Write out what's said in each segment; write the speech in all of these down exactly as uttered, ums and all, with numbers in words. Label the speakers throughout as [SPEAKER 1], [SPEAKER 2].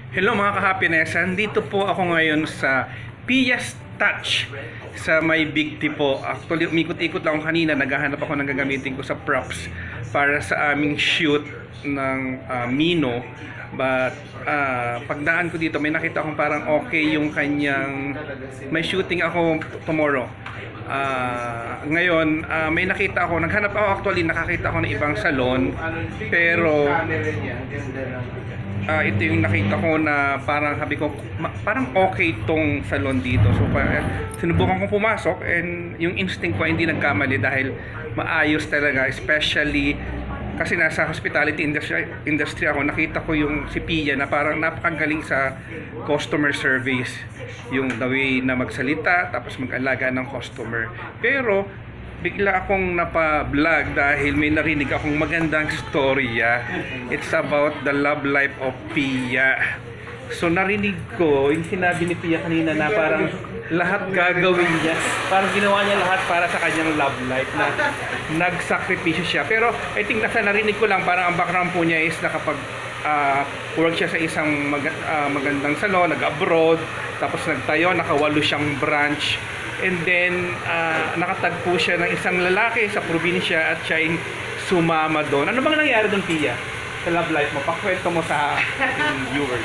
[SPEAKER 1] Hello mga ka-happiness, dito po ako ngayon sa Pias Touch sa may Big T po. Actually, umikot-ikot lang ako kanina, naghahanap ako ng gagamitin ko sa props para sa aming shoot ng uh, Mino. But uh, pagdaan ko dito, may nakita akong parang okay yung kanyang, may shooting ako tomorrow. Uh, ngayon, uh, may nakita ako, naghanap ako actually, nakakita ako ng ibang salon, pero Uh, ito yung nakita ko na parang sabi ko parang okay tong salon dito. So uh, sinubukan kong pumasok and yung instinct ko hindi nagkamali dahil maayos talaga, especially kasi nasa hospitality industry, industry ako. Nakita ko yung si Pia na parang napakagaling sa customer service, yung the way na magsalita tapos mag-alaga ng customer. Pero bigla akong napa-vlog dahil may narinig akong magandang storya. It's about the love life of Pia. So narinig ko yung sinabi ni Pia kanina na parang lahat gagawin niya. Parang ginawa niya lahat para sa kanyang love life na nagsakripisyo siya. Pero I think nasa narinig ko lang parang ang background po niya is nakapag uh, work siya sa isang mag uh, magandang salon, nag-abroad, tapos nagtayo, nakawalo siyang branch. And then, uh, nakatagpo siya ng isang lalaki sa probinsya at siya yung sumama doon. Ano bang nangyari doon, Pia? Sa love life mo? Pakwento mo sa viewers.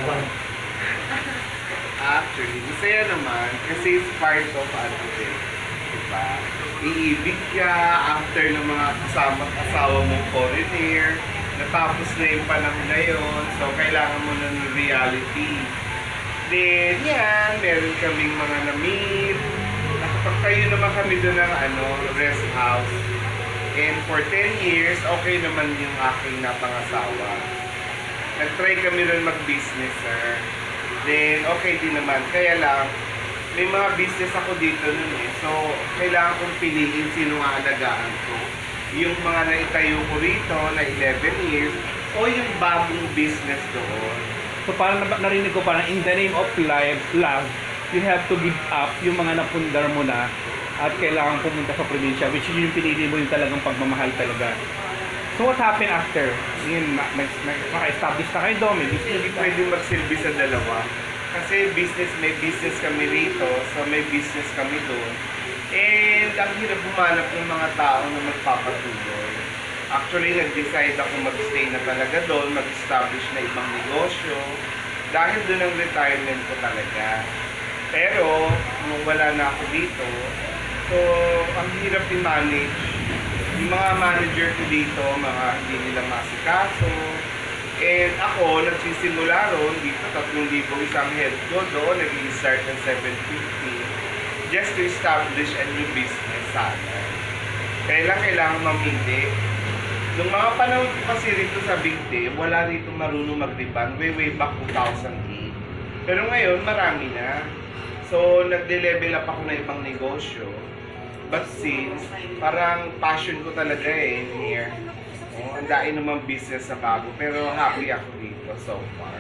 [SPEAKER 2] Actually, masaya naman kasi it's part of ano din. Diba? Iibig ka after ng mga kasama-kasawa mong foreigner. Natapos na yung panahon na yun. So, kailangan mo ng reality. Then, yan, meron kaming mga na-meet. Nakapagtayo naman kami doon ng ano, rest house. And for ten years, okay naman yung aking napangasawa. Nag-try kami rin mag-business, sir. Then, okay din naman. Kaya lang, may mga business ako dito nun eh. So, kailangan kong piliin sino nga alagaan ko. Yung mga naitayo ko rito na eleven years o yung bagong business doon.
[SPEAKER 1] So parang narinig ko parang in the name of life, love, you have to give up yung mga napundar mo na at kailangan pumunta sa probinsya, which is yung pinili mo yung talagang pagmamahal talaga. So what happened after? Yun, naka-establish na kayo doon, may business.
[SPEAKER 2] Hindi pwede magsilbi sa dalawa. Kasi business, may business kami rito, so may business kami doon. And ang hirap bumanap ng mga tao na magpapatuloy. Actually, nag-decide ako mag-stay na talaga doon, mag-establish na ibang negosyo. Dahil doon ang retirement ko talaga. Pero, nung wala na ako dito, so, ang hirap i-manage. Yung mga manager ko dito, mga hindi nila masikaso. And ako, nagsisimula ron, dito, tatlong libo isang head ko doon, nag-i-start ng seven fifty. Just to establish a new business sana. Kailang kailangan mamili. Nung mga panahon ko kasi rito sa Big Day, wala rito marunong mag-riban way way back two thousand eight. Pero ngayon, marami na. So, nagde-level up ako na ibang negosyo. But since, parang passion ko talaga eh, here. Oh, ang dahil naman business sa bago, pero happy ako dito so far.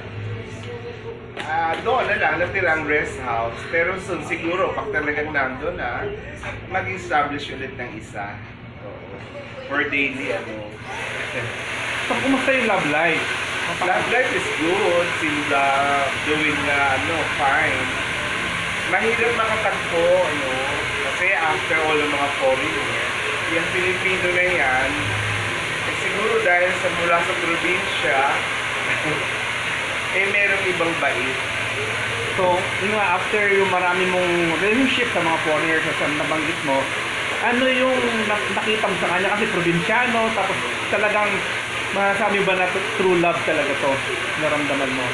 [SPEAKER 2] Uh, doon na lang, natira ang rest house. Pero soon, siguro, pag talagang nandun na, mag-establish ulit ng isa. For daily, ano.
[SPEAKER 1] So, kumusta yung love life?
[SPEAKER 2] Love life is good. Since uh, doing, uh, ano, fine. Mahirap makatagpo, ano. Kasi after all ng mga foreigner, yung Pilipino na yan, eh, siguro dahil sa mula sa probinsya, eh, merong ibang bait.
[SPEAKER 1] So, yun nga, after yung marami mong relationship sa mga foreigners na nabanggit mo, ano yung nakita mo sa kanya? Kasi probinsyano, tapos talagang masasabi ba na true love talaga to naramdaman mo?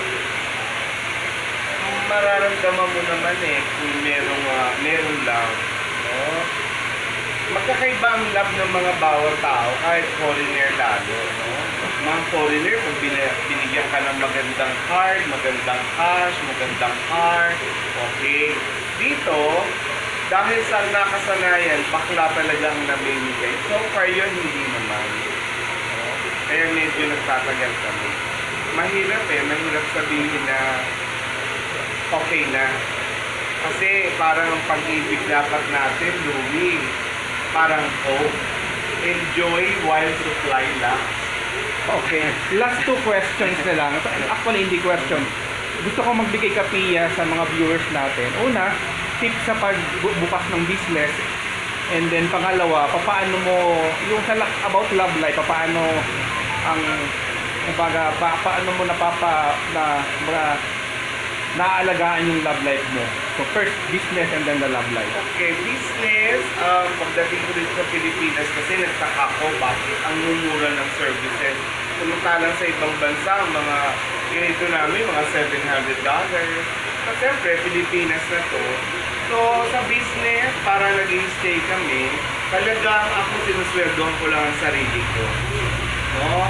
[SPEAKER 2] Mararamdaman mo naman eh kung merong, uh, merong love. No? Magkakaiba ang love ng mga bawat tao, kahit foreigner lalo. No? Mga foreigner, kung binigyan ka ng magandang card, magandang cash, magandang car, okay. Dito, dahil sa nakasanayan, bakla talagang namimigay. So far yun, hindi naman. No? Kaya medyo nagtatagal kami. Mahirap eh, mahirap sabihin na okay na. Kasi parang ang pag-ibig dapat natin, Louie, parang hope. Enjoy while supply lasts.
[SPEAKER 1] Okay, last two questions na lang. Actually, hindi question. gusto ko magbigay ka, Pia, sa mga viewers natin. Una, tip sa pagbukas ng business. And then pangalawa, papaano mo, yung sa la- about love life, papaano ang, kumbaga, pa, paano mo napapa, na, mga, naaalagaan yung love life mo. So first, business and then the love life.
[SPEAKER 2] Okay, business, um, pagdating ko dito sa Pilipinas kasi nagtaka ko bakit ang mumura ng services. Samantalang sa ibang bansa, ang mga ganito namin, mga seven hundred dollars. Kasi siyempre, Pilipinas na to. So, sa business, para nag-stay kami, talagang ako sinuswerdohan ko lang ang sarili ko. No?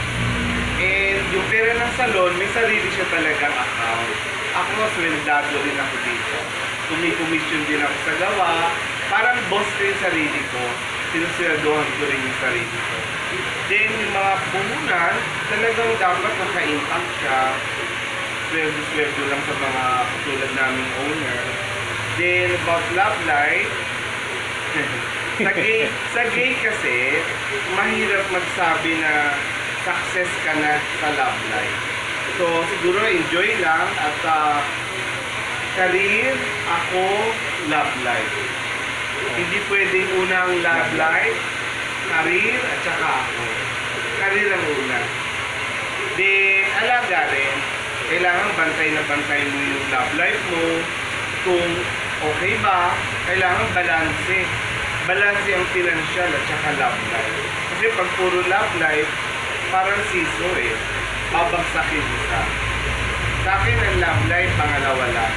[SPEAKER 2] And yung pera ng salon, may sarili siya talagang account. Ako, sweldo rin ako dito. Kumi-commission din ako sa gawa. Parang boss ko yung sarili ko. Sinuswerdohan ko rin yung sarili ko. Then, yung mga puhunan, talagang dapat naka-impact siya. Sweldo-sweldo lang sa mga katulad naming owner. Then, about love life, sa gay, sa gay kasi, mahirap magsabi na success ka na sa love life. So, siguro enjoy lang at uh, career, ako, love life. Hindi pwedeng unang love life, career, at saka ako. Career ang una. Then, alaga rin. Kailangan bantay na bantay mo yung love life mo. Kung okay ba, kailangan balanse. Balanse ang financial at saka love life. Kasi pag puro love life, parang siso eh. Babagsakin isa. Sa akin ang love life, pangalawa lang.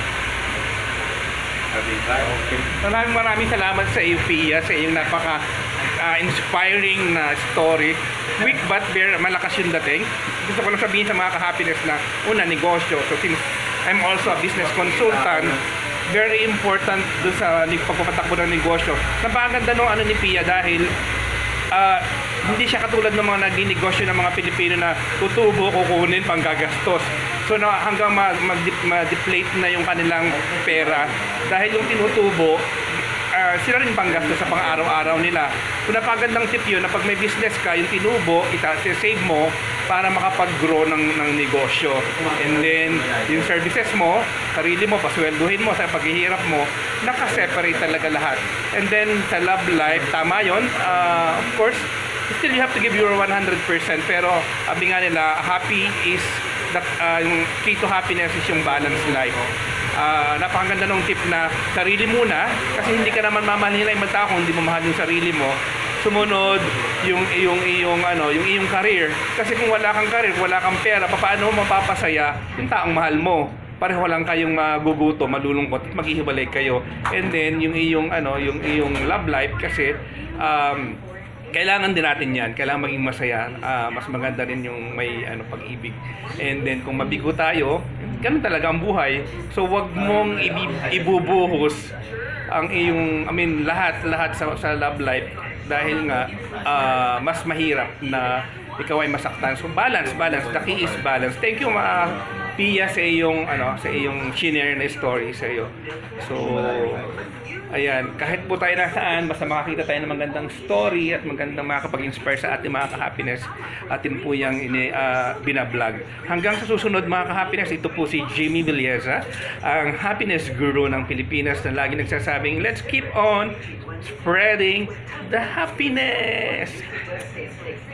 [SPEAKER 2] Sabi ba?
[SPEAKER 1] Okay. Maraming maraming salamat sa iyo, Pia, sa iyong napaka uh, inspiring na story. Quick but very malakas yung dating. Gusto ko lang sabihin sa mga ka-happiness na una, negosyo. So since I'm also a business consultant, very important doon sa pagpapatakbo ng negosyo. Napakaganda nung ano ni Pia dahil uh, hindi siya katulad ng mga naging negosyo ng mga Pilipino na tutubo, kukunin, panggagastos. So na hanggang ma-deflate ma- na yung kanilang pera dahil yung tinutubo, uh, sila rin panggastos sa pang-araw-araw nila. So napagandang tip yun na pag may business ka, yung tinubo, ita-save mo para makapag-grow ng, ng negosyo. And then, yung services mo, sarili mo, paswelduhin mo sa paghihirap mo, nakaseparate talaga lahat. And then, sa love life, tama yun. Uh, of course, still you have to give your one hundred percent. Pero, sabi nga nila, happy is, that, uh, yung key to happiness is yung balanced life. Uh, napakaganda nung tip na sarili muna, kasi hindi ka naman mamahalin na ibang tao kung hindi mo mahal yung sarili mo. Sumunod yung iyong iyong ano, yung iyong career. Kasi kung wala kang career, wala kang pera, paano mo mapapasaya yung taong mahal mo? Pareho lang kayong maguguto, malulungkot, maghihiwalay kayo. And then yung iyong ano, yung iyong love life kasi um, kailangan din natin 'yan. Kailangan maging masaya. Uh, mas maganda rin yung may ano pag-ibig. And then kung mabigo tayo, ganun talaga ang buhay. So wag mong ibubuhos ang iyong I mean lahat lahat sa, sa love life dahil nga uh, mas mahirap na ikaw ay masaktan. So balance, balance. The key is balance. Thank you mga Pia sa iyong ano, sa iyong share na story sa iyo. So ayan, kahit po tayo nasaan, basta makakita tayo ng magandang story at magandang makakapag-inspire sa ating mga ka-happiness, atin po yung ini, uh, binablog. Hanggang sa susunod mga ka-happiness, ito po si Jimmy Villeza, ang happiness guru ng Pilipinas na lagi nagsasabing, let's keep on spreading the happiness!